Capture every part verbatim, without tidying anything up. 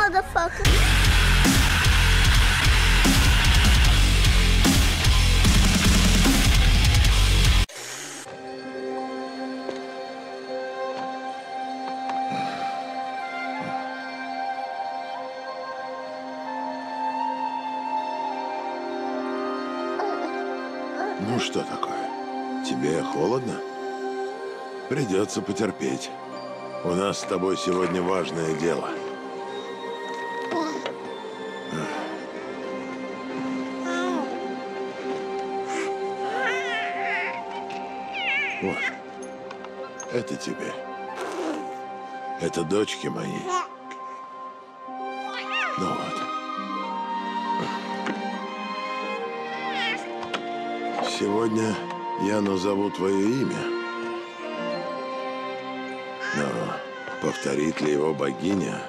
motherfucker. Ну что такое? Тебе холодно? Придется потерпеть. У нас с тобой сегодня важное дело. Вот. Это тебе. Это дочки мои. Ну вот. Сегодня я назову твое имя. Но повторит ли его богиня?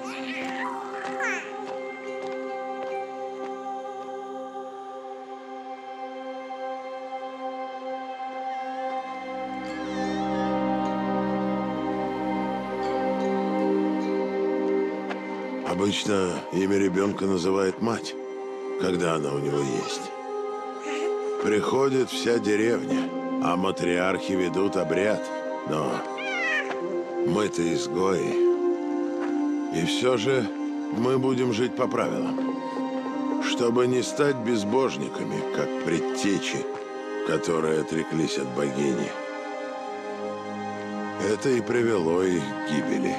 Обычно имя ребенка называет мать, когда она у него есть. Приходит вся деревня, а матриархи ведут обряд. Но мы-то изгои. И все же мы будем жить по правилам, чтобы не стать безбожниками, как предтечи, которые отреклись от богини. Это и привело их к гибели.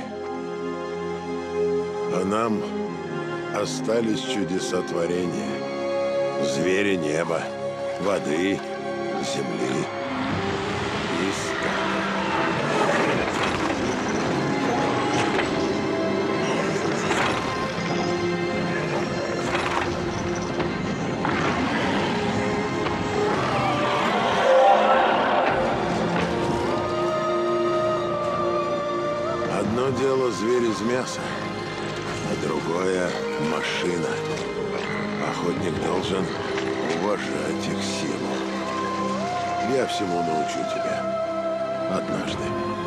А нам остались чудеса творения, звери неба, воды, земли и скалы. Одно дело зверь из мяса, а другое — машина. Охотник должен уважать их силу. Я всему научу тебя. Однажды.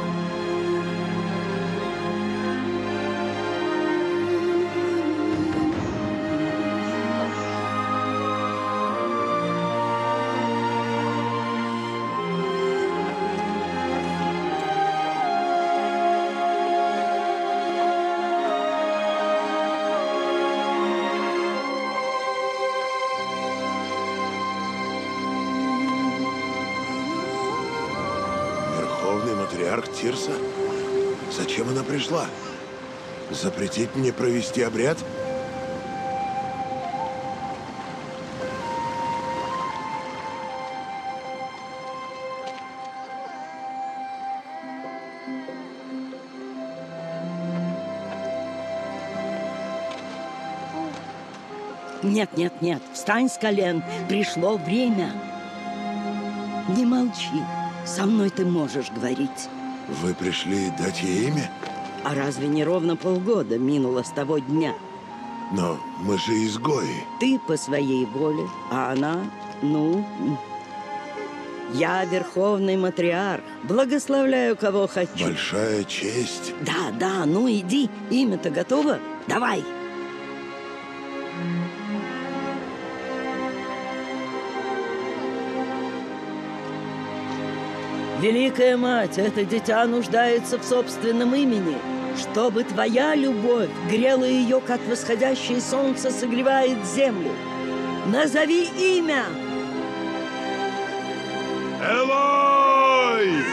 Матриарх Тирса? Зачем она пришла? Запретить мне провести обряд? Нет, нет, нет, встань с колен, пришло время. Не молчи. Со мной ты можешь говорить. Вы пришли дать ей имя? А разве не ровно полгода минуло с того дня? Но мы же изгои. Ты по своей воле, а она, ну... Я верховный матриарх, благословляю кого хочу. Большая честь. Да, да, ну иди, имя-то готово? Давай. Великая Мать, это дитя нуждается в собственном имени, чтобы твоя любовь грела ее, как восходящее солнце согревает землю. Назови имя! Элой!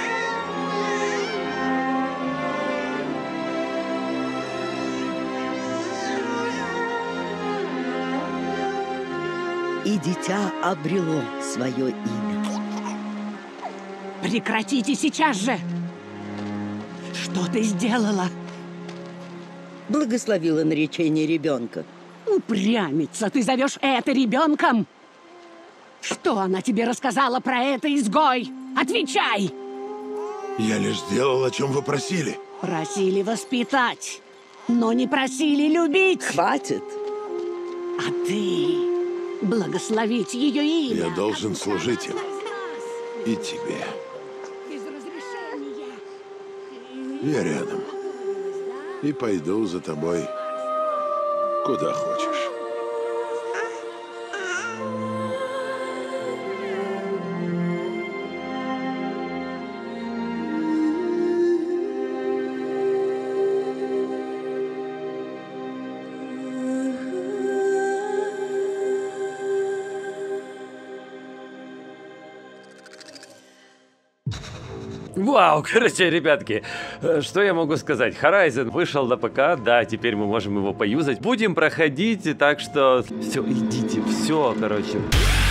И дитя обрело свое имя. Прекратите сейчас же! Что ты сделала? Благословила наречение ребенка. Упрямица, ты зовешь это ребенком? Что она тебе рассказала про это, изгой? Отвечай! Я лишь сделал, о чем вы просили. Просили воспитать, но не просили любить. Хватит. А ты благословить ее имя. Я должен служить им. И тебе. Я рядом. И пойду за тобой Куда хочешь. Вау, короче, ребятки, э, что я могу сказать? Horizon вышел на ПК, да, теперь мы можем его поюзать. Будем проходить, так что все, идите, все, короче.